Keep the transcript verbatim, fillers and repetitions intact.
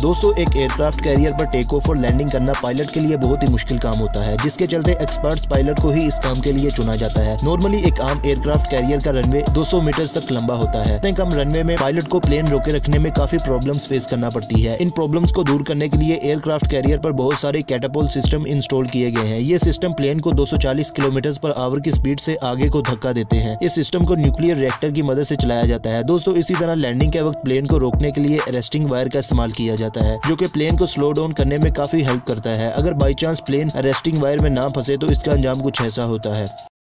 दोस्तों एक aircraft carrier पर टेक ऑफ और लैंडिंग करना पायलट के लिए बहुत ही मुश्किल काम होता है, जिसके चलते एक्सपर्ट्स पायलट को ही इस काम के लिए चुना जाता है। नॉर्मली एक आम एयरक्राफ्ट कैरियर का रनवे दो सौ मीटर तक लंबा होता है। इतने कम रनवे में पायलट को प्लेन रोके रखने में काफी प्रॉब्लम्स फेस करना पड़ती है। इन प्रॉब्लम्स को दूर करने के लिए एयरक्राफ्ट कैरियर पर बहुत सारे कैटापोल्ट सिस्टम इंस्टॉल किए गए हैं। ये सिस्टम प्लेन को दो सौ चालीस किलोमीटर पर आवर की स्पीड से आगे को धक्का देते हैं। इस सिस्टम को न्यूक्लियर रिएक्टर की मदद से चलाया जाता है। दोस्तों इसी तरह लैंडिंग के वक्त प्लेन को रोकने के लिए अरेस्टिंग वायर का इस्तेमाल किया जाता है, जो कि प्लेन को स्लो डाउन करने में काफी हेल्प करता है। अगर by chance plane arresting wire में ना फंसे तो इसका अंजाम कुछ ऐसा होता है।